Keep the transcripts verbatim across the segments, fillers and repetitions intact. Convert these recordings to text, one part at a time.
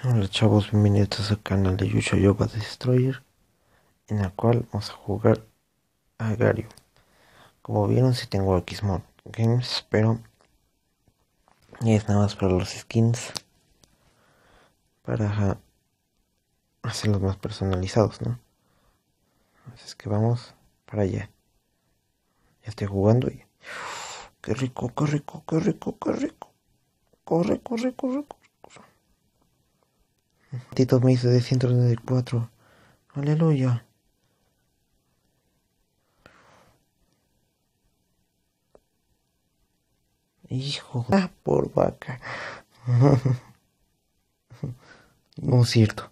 Hola chavos, bienvenidos al canal de Yusha Yoga Destroyer, en el cual vamos a jugar a Gario. Como vieron, si tengo Xmod Games, pero es nada más para los skins, para hacerlos más personalizados, ¿no? Así es que vamos para allá. Ya estoy jugando y... ¡Qué rico, qué rico, qué rico, qué rico! ¡Corre, corre, corre, corre! Tito me hizo de ciento treinta y cuatro. ¡Aleluya! Hijo, ah, por vaca. No es cierto.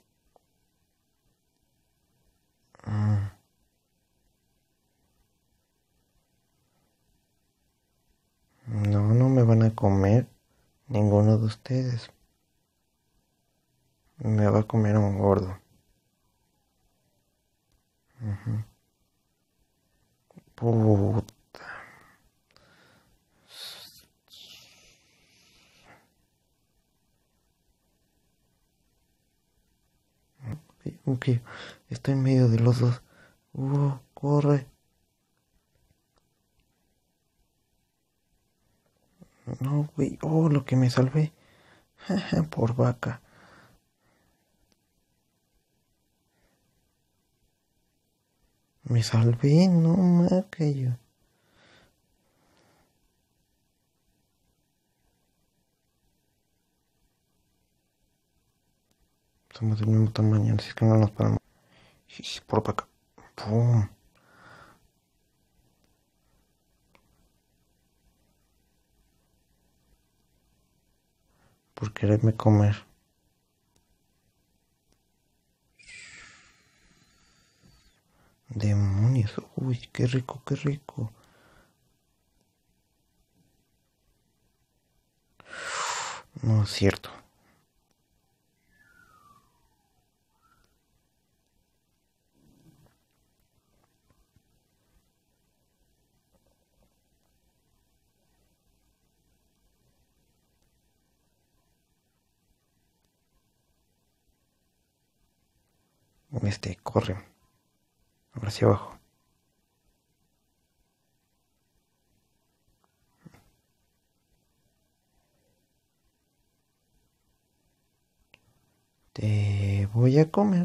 Mm. No, no me van a comer ninguno de ustedes. Me va a comer un gordo. Uh-huh. Puta. Ok, estoy en medio de los dos. Uh, corre. No, güey. Oh, lo que me salvé. Por vaca. Me salvé, no más que yo. Somos del mismo tamaño, así que no nos podemos. Por vaca. Pum. Por quererme comer. Demonios. Uy, qué rico, qué rico. No es cierto. Este, corre. Ahora hacia abajo. Te voy a comer.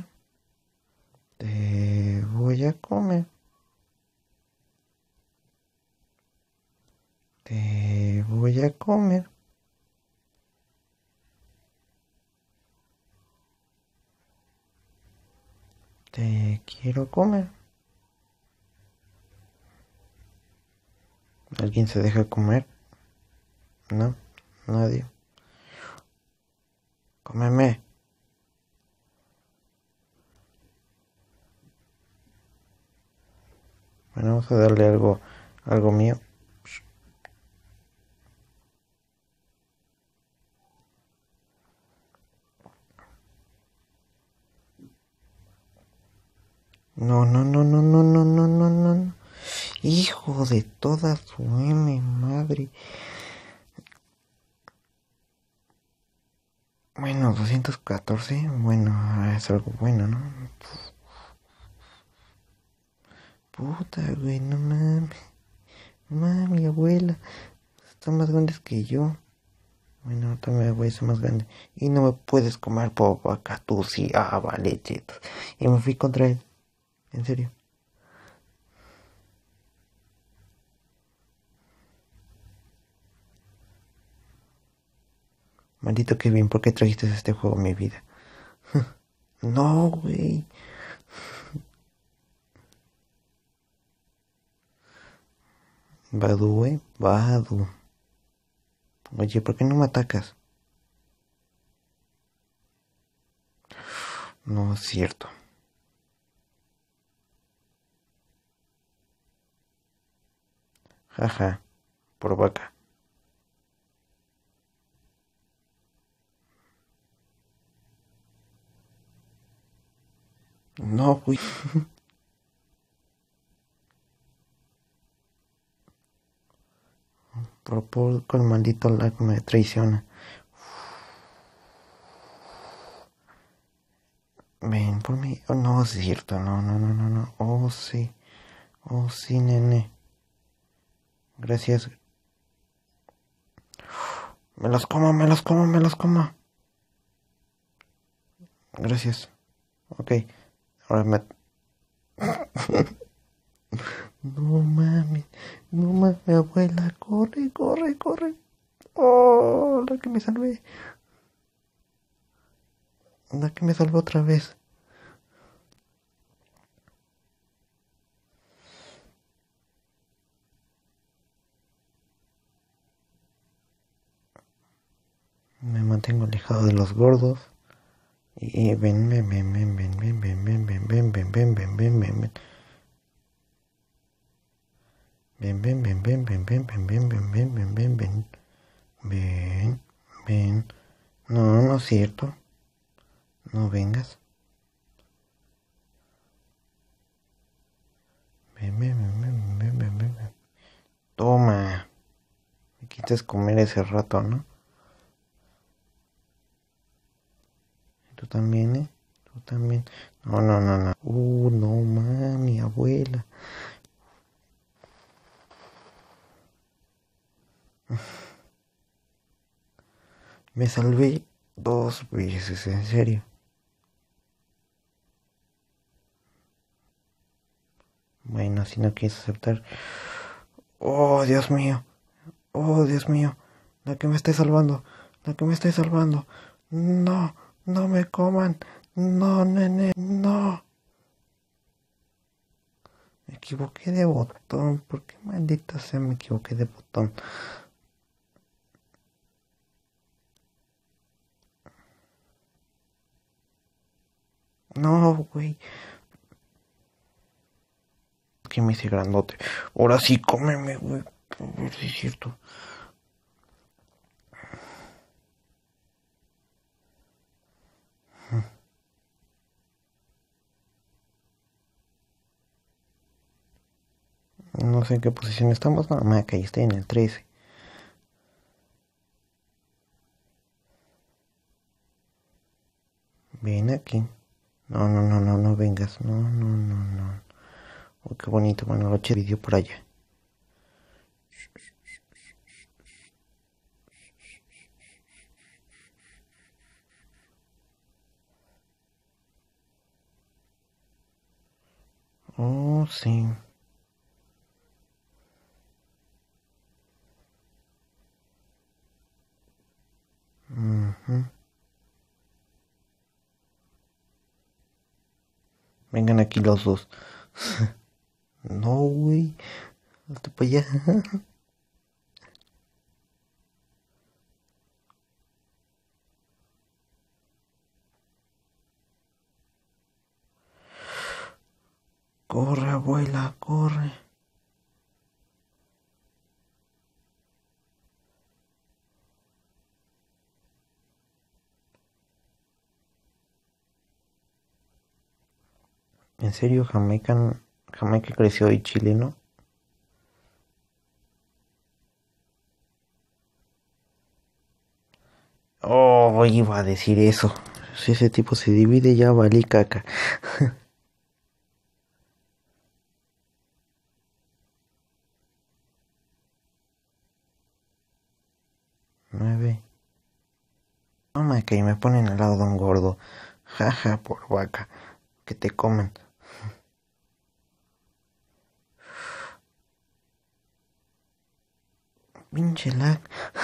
Te voy a comer. Te voy a comer. Te quiero comer. ¿Alguien se deja comer? No, nadie. Cómeme. Bueno, vamos a darle algo, algo mío. No, no, no, no, no, no, no, no, no. Hijo de toda su M madre. Bueno, doscientos catorce. Bueno, es algo bueno, ¿no? Puta, güey, no mames. Mami, abuela. Están más grandes que yo. Bueno, ahorita me voy a ser más grande. Y no me puedes comer por vaca, tú sí. Ah, vale, chetos. Y me fui contra él. En serio. Maldito Kevin, ¿por qué trajiste este juego a mi vida? No, güey. Badu, güey. Badu. Oye, ¿por qué no me atacas? No es cierto. Jaja. Por vaca. No, güey. Por poco el maldito lag me traiciona. Ven por mí. Oh, no, es cierto. No, no, no, no, no. Oh, sí. Oh, sí, nene. Gracias. Me los como, me los como, me los como. Gracias. Ok. Ahora me... No mami. No mami, abuela. Corre, corre, corre. Oh, la que me salvé. La que me salvó otra vez. Me mantengo alejado de los gordos. Y ven, ven, ven, ven, ven, ven, ven, ven, ven, ven, ven, ven, ven, ven, ven, ven. Ven, ven, ven, ven, ven, ven, ven, ven, ven, ven, ven, ven, ven. Ven, ven. No, no es cierto. No vengas. Ven, ven, ven, ven, ven, ven, ven, ven. Toma. Me quites comer ese rato, ¿no? Tú también, ¿eh? Tú también. No, no, no, no. Uh, no, mami, abuela. Me salvé dos veces, en serio. Bueno, si no quieres aceptar. Oh, Dios mío. Oh, Dios mío. La que me está salvando. La que me está salvando. No, no me coman. No, nene, no. Me equivoqué de botón. ¿Por qué maldita sea me equivoqué de botón? No, güey. Que me hice grandote. Ahora sí, cómeme, güey. A ver si es cierto. No sé en qué posición estamos. No, me caíste en el trece. Ven aquí. No, no, no, no, no vengas. No, no, no, no. Oh, qué bonito. Buenas noches. Video por allá. Oh, sí. Uh-huh. Vengan aquí los dos. No, güey. Hazte para allá. Corre, abuela, corre. En serio, Jamaica, Jamaica creció y Chile, ¿no? Oh, iba a decir eso. Si ese tipo se divide, ya valí caca. Nueve. Mamá, que me ponen al lado de un gordo. Jaja, por vaca. Que te comen. Pinche lag.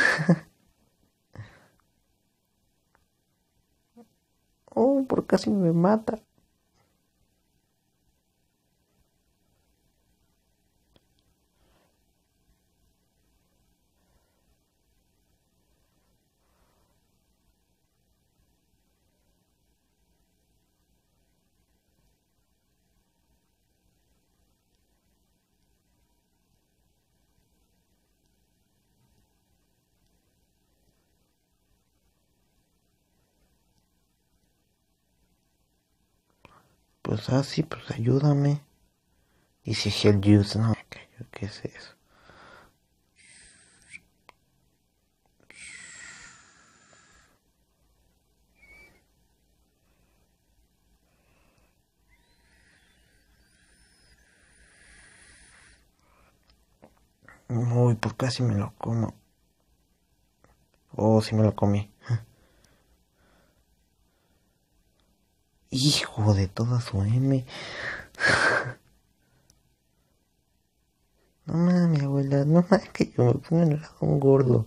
Oh, por casi me mata. Pues así, pues ayúdame. Y si Hell Juice, no, ¿qué, qué es eso? Uy, pues casi me lo como. Oh, sí me lo comí. Hijo de toda su M. No mames, abuela, no mames que yo me pongo en el lado un gordo.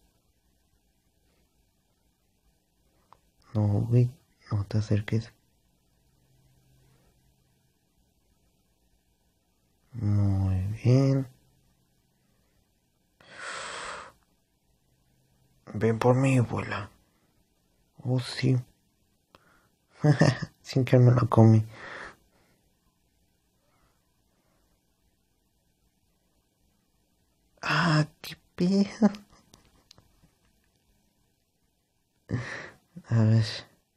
No, güey, no te acerques. Muy bien. Ven por mí, abuela. Oh, sí. Sin que me lo comí. Ah, qué pedo. A ver.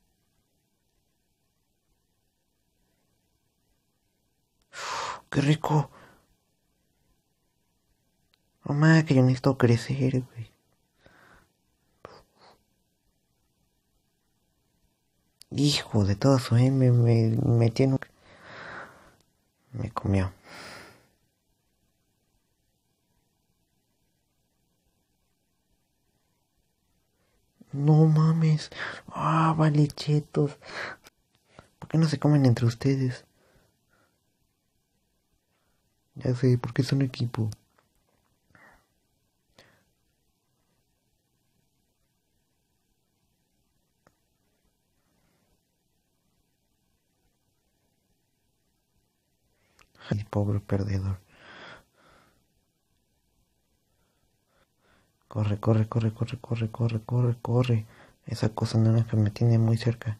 Qué rico. Mamá, que yo necesito crecer, güey. Hijo de toda su M, me metí en un... Me comió. No mames. Ah, vale, chetos. ¿Por qué no se comen entre ustedes? Ya sé, porque son equipo. Ay, pobre perdedor. Corre, corre, corre, corre, corre, corre, corre, corre. Esa cosa naranja me tiene muy cerca.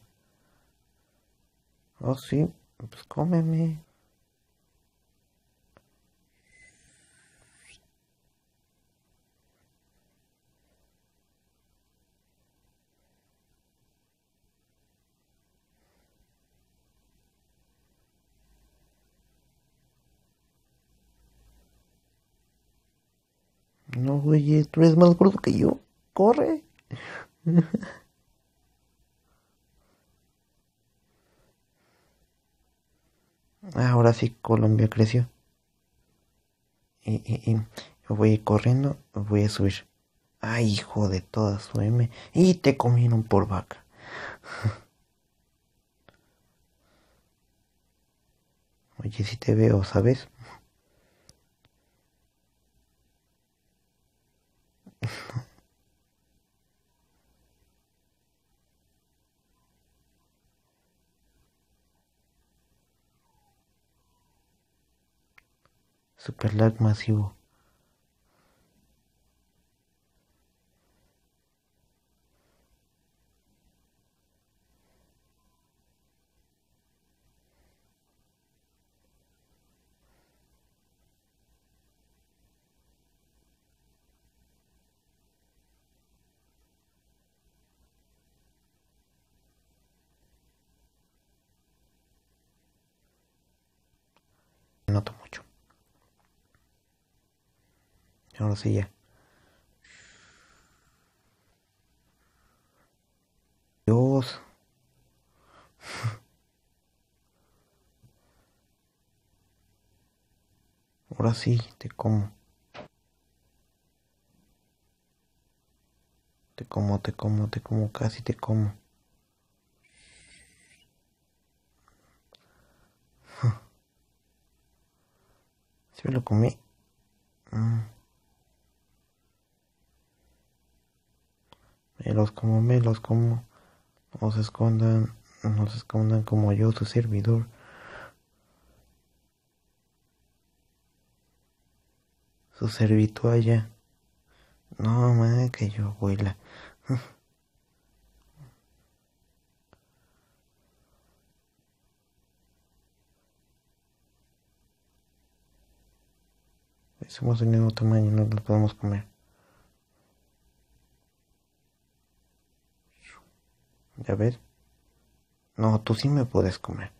Oh, sí, pues cómeme. No, güey, tú eres más gordo que yo. Corre. Ahora sí, Colombia creció. Y, y, y voy corriendo, voy a subir. Ay, hijo de toda su M. Y te comieron por vaca. Oye, si te veo, ¿sabes? Super lag masivo. Noto mucho. Ahora sí ya. Dios. Ahora sí, te como. Te como, te como, te como, casi te como. ¿Sí me lo comí? Mm, me los como, me los como. No se escondan, no se escondan como yo, su servidor. Su servitualla. No, man, que yo, abuela. Somos del mismo tamaño, no los podemos comer. ¿Ya ves? No, tú sí me puedes comer.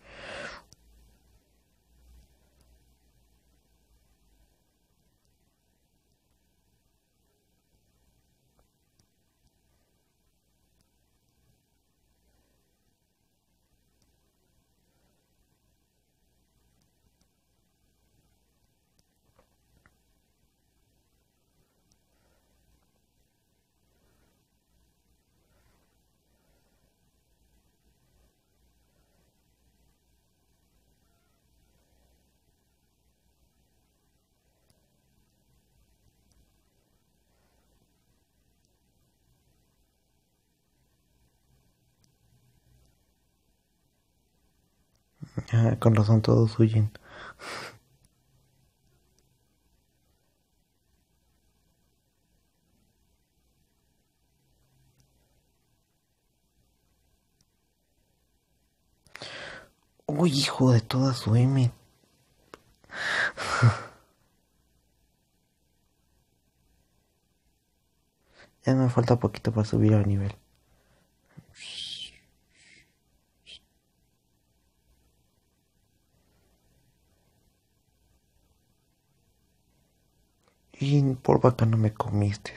Ah, con razón todos huyen. Uy, hijo de toda su M. Ya me falta poquito para subir al nivel. Y por vaca no me comiste.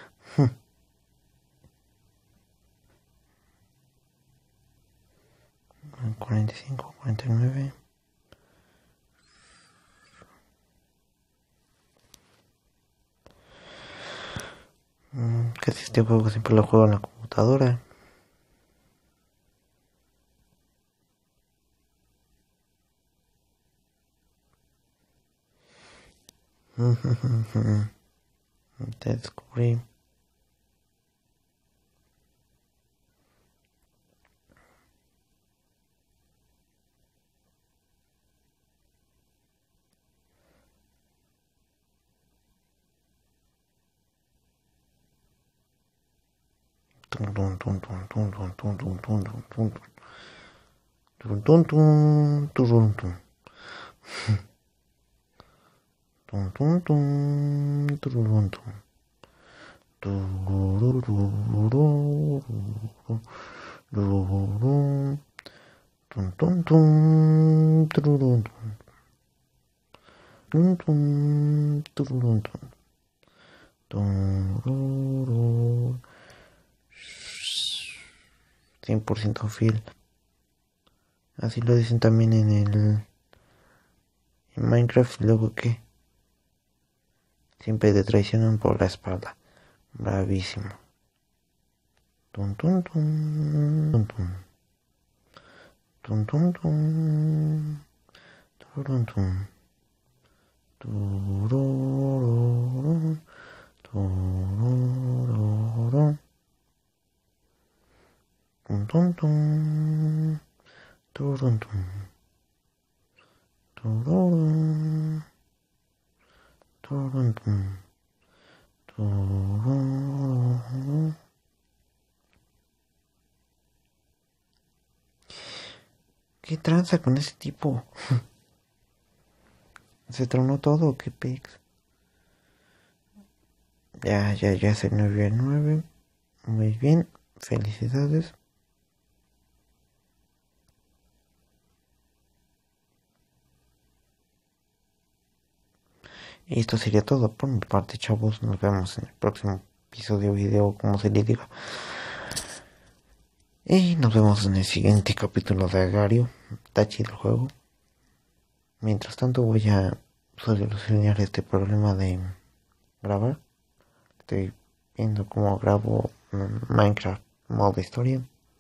cuarenta y cinco, cuarenta y nueve. Casi este juego siempre lo juego en la computadora. Te descubrí. Tum tum tum tum tum tum tum tum tum tum tum tum tum tum tum tum tum tum tum tum cien por ciento fiel. Así lo dicen también en el en Minecraft. Luego que siempre te traicionan por la espalda. Bravísimo. Tum tum tum tum tum tum tum tum tum tum turururu turururu tum tum tum turun tum tururu turun tum tururu. ¿Qué tranza con ese tipo? ¿Se tronó todo o qué pex? Ya, ya, ya se nueve a nueve. Muy bien. Felicidades. Y esto sería todo por mi parte, chavos. Nos vemos en el próximo episodio, video, como se le diga. Y nos vemos en el siguiente capítulo de Agario. Está chido el juego. Mientras tanto voy a solucionar este problema de grabar. Estoy viendo cómo grabo Minecraft modo historia.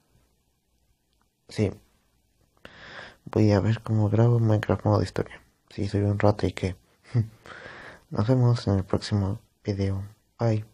Sí. Voy a ver cómo grabo Minecraft modo historia. Si soy un rato y que... Nos vemos en el próximo video. Bye.